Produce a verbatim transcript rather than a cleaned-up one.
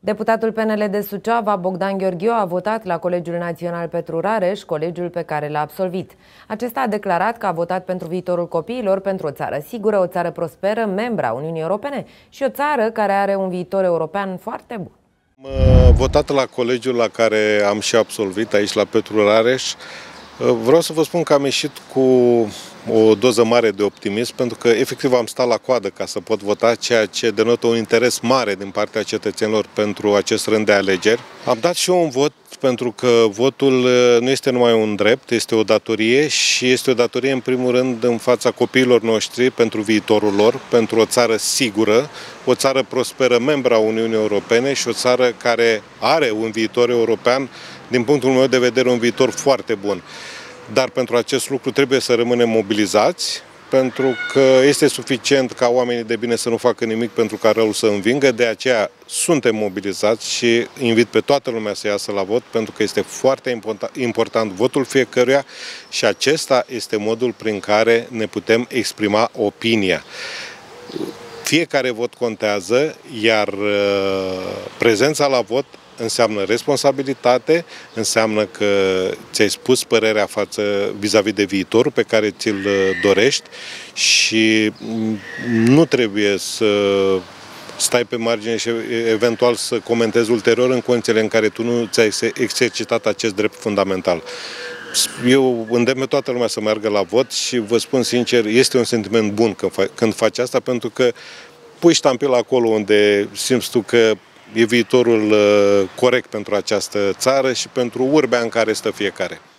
Deputatul P N L de Suceava, Bogdan Gheorghiu, a votat la Colegiul Național Petru Rareș, colegiul pe care l-a absolvit. Acesta a declarat că a votat pentru viitorul copiilor, pentru o țară sigură, o țară prosperă, membra Uniunii Europene și o țară care are un viitor european foarte bun. Am votat la colegiul la care am și absolvit, aici la Petru Rareș. Vreau să vă spun că am ieșit cu o doză mare de optimism, pentru că efectiv am stat la coadă ca să pot vota, ceea ce denotă un interes mare din partea cetățenilor pentru acest rând de alegeri. Am dat și eu un vot, pentru că votul nu este numai un drept, este o datorie și este o datorie în primul rând în fața copiilor noștri, pentru viitorul lor, pentru o țară sigură, o țară prosperă, membra Uniunii Europene și o țară care are un viitor european, din punctul meu de vedere, un viitor foarte bun. Dar pentru acest lucru trebuie să rămânem mobilizați, pentru că este suficient ca oamenii de bine să nu facă nimic pentru ca răul să învingă. De aceea suntem mobilizați și invit pe toată lumea să iasă la vot, pentru că este foarte important votul fiecăruia și acesta este modul prin care ne putem exprima opinia. Fiecare vot contează, iar prezența la vot înseamnă responsabilitate, înseamnă că ți-ai spus părerea față vis-a-vis de viitorul pe care ți-l dorești și nu trebuie să stai pe margine și eventual să comentezi ulterior în condițiile în care tu nu ți-ai exercitat acest drept fundamental. Eu îndemn pe toată lumea să meargă la vot și vă spun sincer, este un sentiment bun când faci asta, pentru că pui ștampila acolo unde simți tu că e viitorul corect pentru această țară și pentru urbea în care stă fiecare.